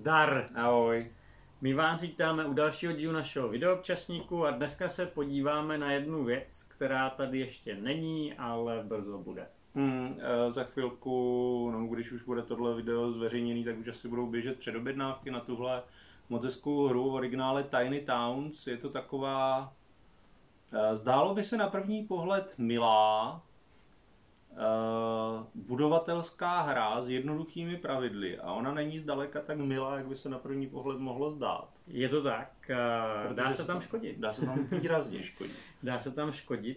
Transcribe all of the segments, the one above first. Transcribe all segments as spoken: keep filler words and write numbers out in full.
Zdar! Ahoj. My vás vítáme u dalšího dílu našeho videoobčasníku a dneska se podíváme na jednu věc, která tady ještě není, ale brzo bude. Hmm, za chvilku, no, když už bude tohle video zveřejněný, tak už asi budou běžet předobjednávky na tuhle moc hezkou hru v originále Tiny Towns. Je to taková, zdálo by se na první pohled milá, budovatelská hra s jednoduchými pravidly a ona není zdaleka tak milá, jak by se na první pohled mohlo zdát. Je to tak, dá se tam škodit. Dá se tam výrazně škodit. Dá se tam škodit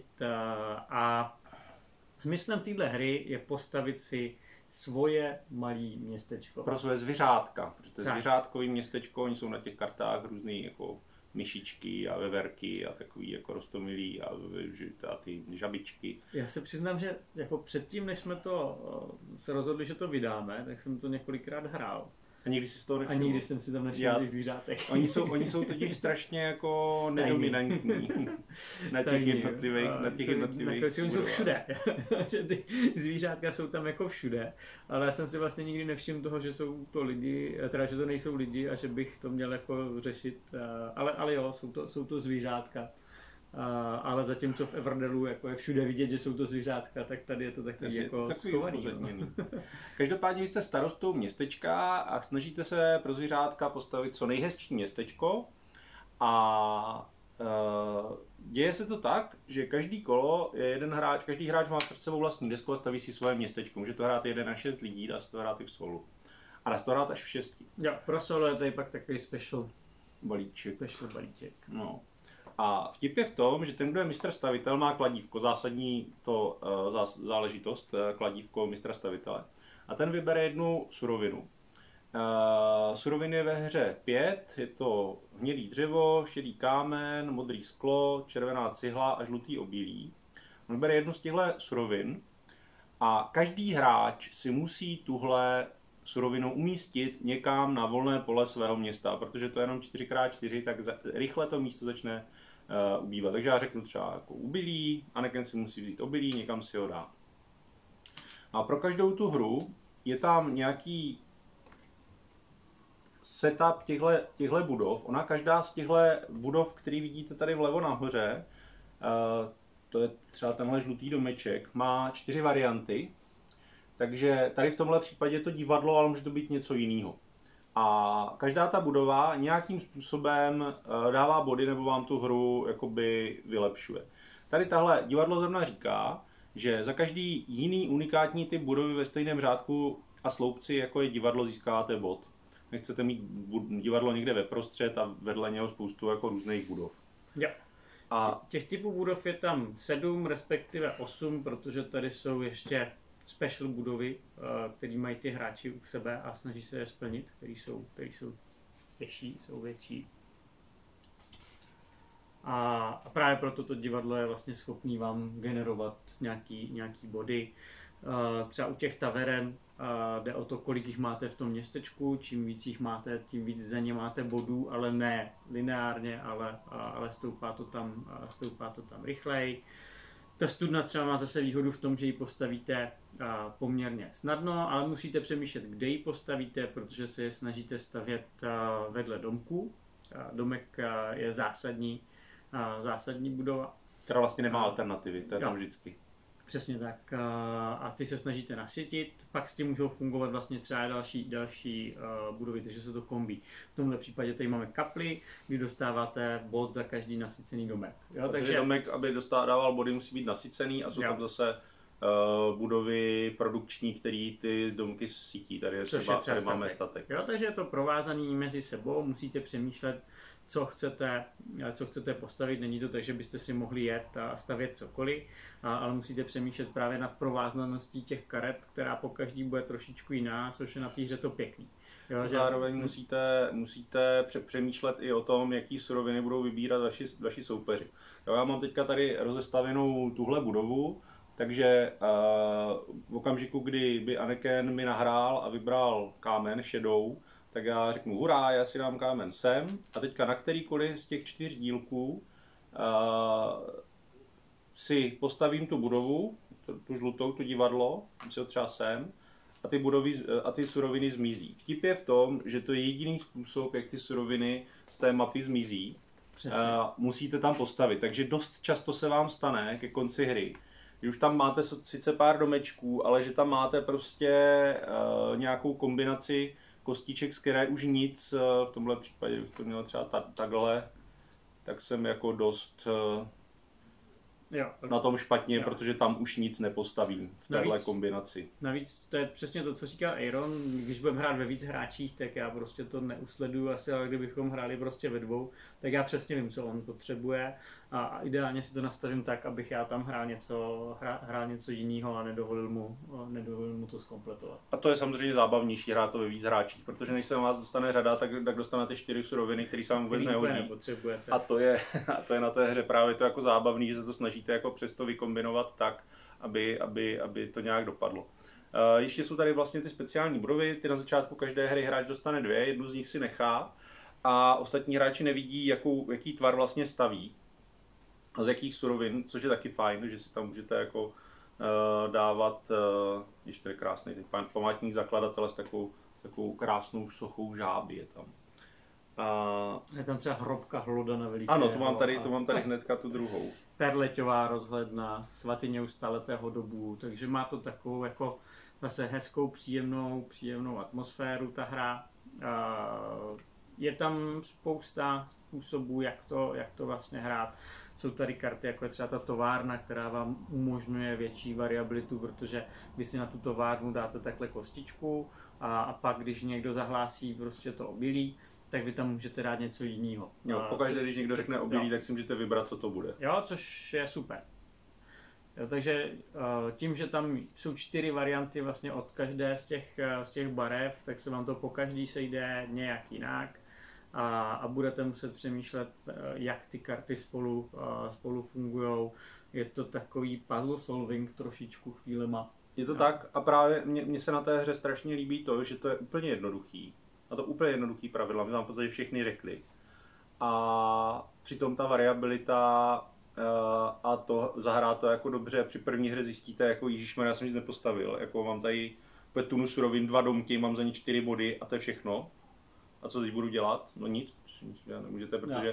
a smyslem téhle hry je postavit si svoje malé městečko. Pro své zvířátka, protože to je zvířátkový městečko, oni jsou na těch kartách různý jako myšičky a veverky a takový jako roztomilí a, a ty žabičky. Já se přiznám, že jako předtím, než jsme to se rozhodli, že to vydáme, tak jsem to několikrát hrál. A nikdy si z toho nevšiml. A nikdy jsem si tam nevšiml těch zvířátek. Oni jsou, oni jsou totiž strašně jako nedominantní na těch jednotlivých, na těch jednotlivých na oni jsou všude. Že ty zvířátka jsou tam jako všude. Ale já jsem si vlastně nikdy nevšiml toho, že jsou to lidi, teda že to nejsou lidi a že bych to měl jako řešit. Ale, ale jo, jsou to, jsou to zvířátka. Uh, ale zatímco v Everdelu jako je všude vidět, že jsou to zvířátka, tak tady je to takový je jako schovaný. Každopádně vy jste starostou městečka a snažíte se pro zvířátka postavit co nejhezčí městečko a uh, děje se to tak, že každý kolo je jeden hráč, každý hráč má před sebou vlastní desku a staví si svoje městečko. Může to hrát jeden na šest lidí, dá se to hrát i v solu. A dá se to hrát až v šesti. Jo, pro solo je tady pak takový special balíček. Special balíček. No. A vtip je v tom, že ten, kdo je mistr stavitel, má kladívko, zásadní to uh, záležitost, uh, kladívko mistra stavitele. A ten vybere jednu surovinu. Uh, surovin je ve hře pět, je to hnědý dřevo, šedý kámen, modrý sklo, červená cihla a žlutý obilí. On vybere jednu z těchto surovin a každý hráč si musí tuhle surovinu umístit někam na volné pole svého města, protože to je jenom čtyři krát čtyři, tak za, rychle to místo začne uh, ubývat. Takže já řeknu třeba jako obilí, Anakin si musí vzít obilí, někam si ho dá. A pro každou tu hru je tam nějaký setup těchto budov. Ona každá z těchto budov, který vidíte tady vlevo nahoře, uh, to je třeba tenhle žlutý domeček, má čtyři varianty. Takže tady v tomhle případě je to divadlo, ale může to být něco jiného. A každá ta budova nějakým způsobem dává body nebo vám tu hru jakoby vylepšuje. Tady tahle divadlo zrovna říká, že za každý jiný unikátní typ budovy ve stejném řádku a sloupci, jako je divadlo, získáváte bod. Nechcete mít divadlo někde ve prostřed a vedle něho spoustu jako různých budov. Jo. A těch typů budov je tam sedm, respektive osm, protože tady jsou ještě special budovy, které mají ty hráči u sebe a snaží se je splnit, které jsou, které jsou těžší, jsou větší. A, a právě proto to divadlo je vlastně schopný vám generovat nějaký, nějaký body. Třeba u těch taveren jde o to, kolik jich máte v tom městečku, čím víc jich máte, tím víc za ně máte bodů, ale ne lineárně, ale, ale stoupá to tam, stoupá to tam rychleji. Ta studna třeba má zase výhodu v tom, že ji postavíte poměrně snadno, ale musíte přemýšlet, kde ji postavíte, protože se je snažíte stavět vedle domku. Domek je zásadní, zásadní budova. Která vlastně nemá alternativy, to je tam vždycky. Přesně tak. A ty se snažíte nasytit, pak s tím můžou fungovat vlastně třeba další, další budovy, takže se to kombí. V tomhle případě tady máme kapli, kdy dostáváte bod za každý nasycený domek. Jo, takže domek, aby dostával body, musí být nasycený a jsou jo. tam zase uh, budovy produkční, které ty domky sytí. Tady, je třeba, třeba tady máme statek. Jo, takže je to provázaný mezi sebou, musíte přemýšlet, co chcete, co chcete postavit. Není to tak, že byste si mohli jet a stavět cokoliv, ale musíte přemýšlet právě nad provázaností těch karet, která po každý bude trošičku jiná, což je na té hře to pěkný. Jo, zároveň že... musíte, musíte přemýšlet i o tom, jaký suroviny budou vybírat vaši, vaši soupeři. Jo, já mám teďka tady rozestavěnou tuhle budovu, takže uh, v okamžiku, kdy by Anakin mi nahrál a vybral kámen šedou, tak já řeknu hurá, já si dám kámen sem a teďka na kterýkoliv z těch čtyř dílků uh, si postavím tu budovu, tu, tu žlutou, tu divadlo, si ho třeba sem a ty, budovy, a ty suroviny zmizí. Vtip je v tom, že to je jediný způsob, jak ty suroviny z té mapy zmizí. Přesně. Uh, musíte tam postavit, takže dost často se vám stane ke konci hry, že už tam máte sice pár domečků, ale že tam máte prostě uh, nějakou kombinaci kostiček, z které už nic, uh, v tomhle případě bych to měl třeba ta, takhle, tak jsem jako dost uh, jo, na tom špatně, jo. protože tam už nic nepostavím v téhle Navíc- kombinaci. Navíc to je přesně to, co říkal Aaron, když budeme hrát ve víc hráčích, tak já prostě to neusleduju asi, ale kdybychom hráli prostě ve dvou, tak já přesně vím, co on potřebuje a, a ideálně si to nastavím tak, abych já tam hrál něco, hrál, hrál něco jiného a nedovolil mu, nedovolil mu to zkompletovat. A to je samozřejmě zábavnější hrát to ve víc hráčích, protože než se vás dostane řada, tak, tak dostanete čtyři suroviny, které se vám vůbec Který úplně nehodí. nepotřebujete. A to je, a to je na té hře právě to jako zábavný, že se to snažíte jako přesto vykombinovat tak, aby, aby, aby to nějak dopadlo. Uh, ještě jsou tady vlastně ty speciální budovy, ty na začátku každé hry hráč dostane dvě, jednu z nich si nechá a ostatní hráči nevidí, jakou, jaký tvar vlastně staví a z jakých surovin, což je taky fajn, že si tam můžete jako uh, dávat, uh, ještě je krásný ten památník zakladatele s takovou, s takovou krásnou sochou žáby je tam. Uh, Je tam třeba hrobka Hlodana velikého. ano, to mám tady, to mám tady hnedka tu druhou. Perleťová rozhledna, svatyně u staletého dobu, takže má to takovou jako zase hezkou, příjemnou, příjemnou atmosféru ta hra. Je tam spousta způsobů, jak to, jak to vlastně hrát. Jsou tady karty, jako je třeba ta továrna, která vám umožňuje větší variabilitu, protože vy si na tu továrnu dáte takhle kostičku a, a pak, když někdo zahlásí prostě to obilí, tak vy tam můžete dát něco jiného. Jo, pokaždé, když někdo řekne obilí, tak si můžete vybrat, co to bude. Jo, což je super. Jo, takže tím, že tam jsou čtyři varianty vlastně od každé z těch, z těch barev, tak se vám to po každý sejde nějak jinak a, a budete muset přemýšlet, jak ty karty spolu, spolu fungují. Je to takový puzzle solving trošičku chvílema. Je to jo. tak a právě mně se na té hře strašně líbí to, že to je úplně jednoduchý. A to úplně jednoduchý pravidla, my vám v podstatě všechny řekli. A přitom ta variabilita uh, a to zahrát to jako dobře, při první hře zjistíte, jako ježišmarja, já jsem nic nepostavil, jako mám tady tunu surovin, dva domky, mám za ně čtyři body a to je všechno. A co teď budu dělat? No nic, nic nemůžete, protože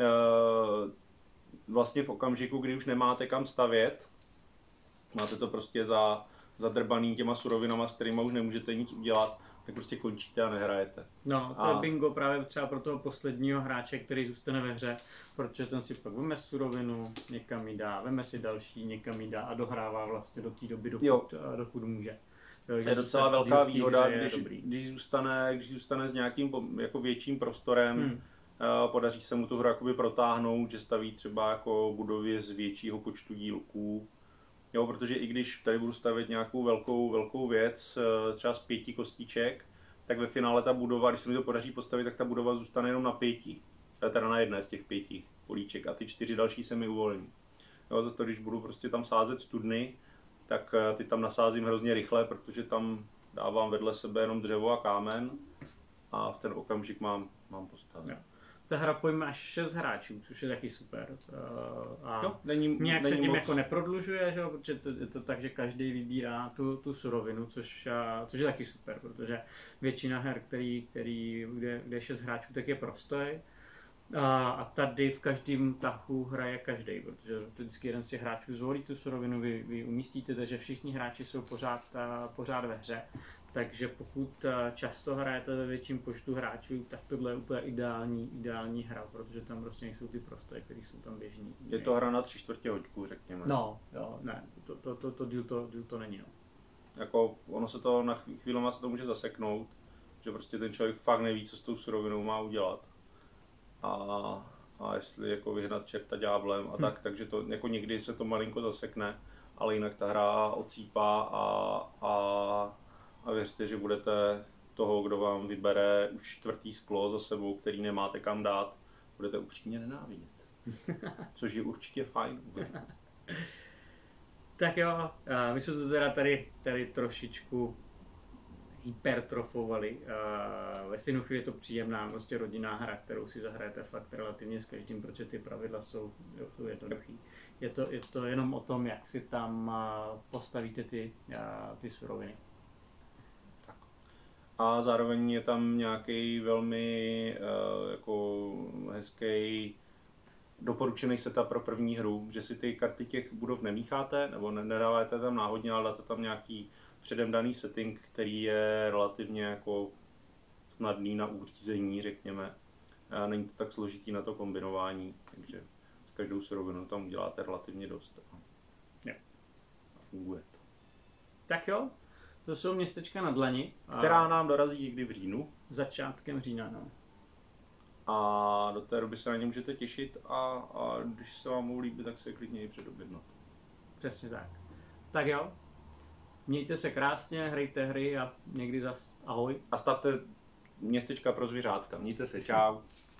uh, vlastně v okamžiku, kdy už nemáte kam stavět, máte to prostě za, zadrbaný těma surovinama, s kterými už nemůžete nic udělat, tak prostě končíte a nehrajete. No, to a... je bingo právě třeba pro toho posledního hráče, který zůstane ve hře, protože ten si pak veme surovinu, někam ji dá, veme si další, někam ji dá a dohrává vlastně do té doby, dokud, dokud může. Jo, je docela velká výhoda, když, když, zůstane, když zůstane s nějakým jako větším prostorem, hmm. podaří se mu tu hru jakoby protáhnout, že staví třeba jako budovy z většího počtu dílků. Jo, protože i když tady budu stavět nějakou velkou, velkou věc, třeba z pěti kostiček, tak ve finále ta budova, když se mi to podaří postavit, tak ta budova zůstane jenom na pěti. Teda na jedné z těch pěti políček a ty čtyři další se mi uvolní. Jo, za to, když budu prostě tam sázet studny, tak ty tam nasázím hrozně rychle, protože tam dávám vedle sebe jenom dřevo a kámen a v ten okamžik mám, mám postavit. Ta hra pojme až šest hráčů, což je taky super. A jo, není, nějak není se tím moc... jako neprodlužuje, že? Protože to, je to tak, že každý vybírá tu, tu surovinu, což, což je taky super, protože většina her, který, který, kde, kde je šest hráčů, tak je prostoj. A, a tady v každém tahu hraje každý, protože vždycky jeden z těch hráčů zvolí tu surovinu, vy, vy umístíte, takže všichni hráči jsou pořád, pořád ve hře. Takže pokud často hrajete ve větším počtu hráčů, tak tohle je úplně ideální, ideální hra, protože tam prostě nejsou ty prostory, které jsou tam běžný. Je to hra na tři čtvrtě hoďku, řekněme. No, jo, ne, to, to, to, to, díl to, díl to není, no. Jako ono se to na chvíli se to může zaseknout, že prostě ten člověk fakt neví, co s tou surovinou má udělat. A, a jestli jako vyhnat čerta ďáblem a hmm. tak, takže to jako někdy se to malinko zasekne, ale jinak ta hra odsýpá a, a, a věřte, že budete toho, kdo vám vybere už čtvrtý sklo za sebou, který nemáte kam dát, budete upřímně nenávidět. Což je určitě fajn. Tak jo, my jsme to teda tady, tady trošičku hypertrofovali. Ve stejnou chvíli je to příjemná, prostě rodinná hra, kterou si zahrajete fakt relativně s každým, protože ty pravidla jsou, jsou jednoduchý. Je to, je to jenom o tom, jak si tam postavíte ty, ty suroviny. a zároveň je tam nějaký velmi uh, jako hezký doporučený setup pro první hru, že si ty karty těch budov nemícháte, nebo nedáváte tam náhodně, ale dáte tam nějaký předem daný setting, který je relativně jako snadný na uřízení, řekněme. A není to tak složitý na to kombinování, takže s každou surovinou tam uděláte relativně dost. Jo. A funguje to. Tak jo, to jsou městečka na dlani. Která nám dorazí někdy v říjnu. Začátkem října, no. A do té doby se na ně můžete těšit a, a když se vám budou líbit, tak se klidně i předobjednat. Přesně tak. Tak jo, mějte se krásně, hrajte hry a někdy zas ahoj. A stavte městečka pro zvířátka. Mějte se, čau.